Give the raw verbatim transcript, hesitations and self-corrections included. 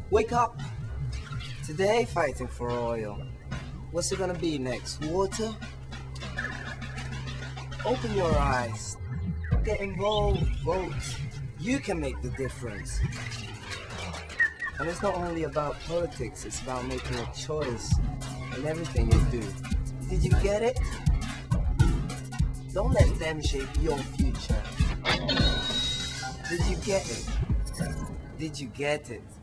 Wake up! Today, fighting for oil. What's it gonna be next? Water? Open your eyes. Get involved. Vote. You can make the difference. And it's not only about politics, it's about making a choice in everything you do. Did you get it? Don't let them shape your future. Did you get it? Did you get it?